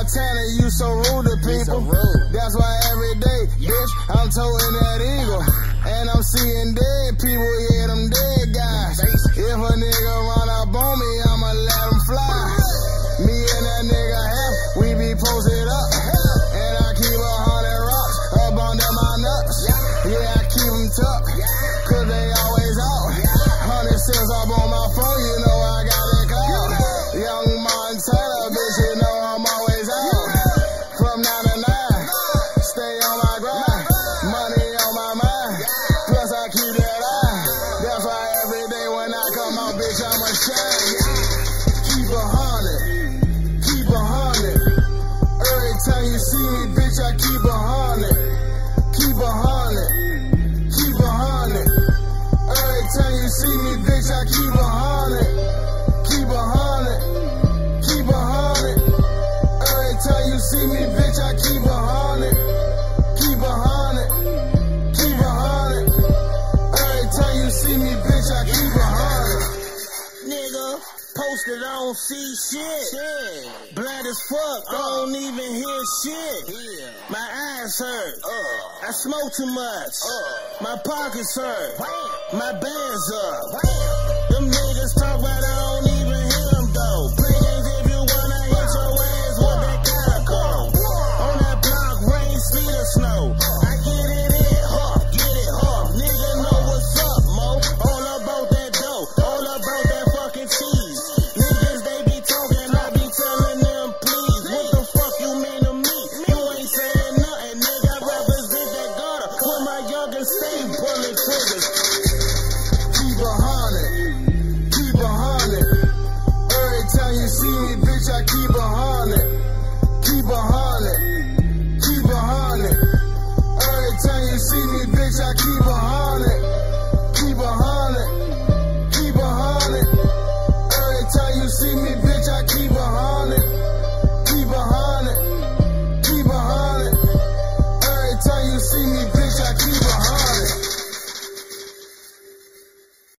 Montana, you so rude to people. That's why every day, bitch, I'm toting that eagle. And I'm seeing dead people, yeah, them dead guys. If a nigga run up on me, I'ma let him fly. Me and that nigga half, we be posted up. And I keep 100 rocks up under my nuts. Yeah, I keep them tucked, cause they always out. 100 cents up on my phone, you know I got that clout. Young Montana, bitch, you know I'm always out. From 9 to 9, stay on my grind. Money on my mind, plus I keep that eye. That's why every day when I come out, bitch, I'ma shine. Keep 100, keep 100. Every time you see me, bitch, I keep 100. Keep 100, keep 100. Every time you see me, bitch, I keep 100. Keep 100, keep 100. Every time you see me, bitch, I keep 100. Keep 100, keep 100. Every time you see me, bitch, I keep 100. Nigga, posted, I don't see shit. Blind as fuck, I don't even hear shit. My eyes hurt. I smoke too much. My pockets hurt. My band's up.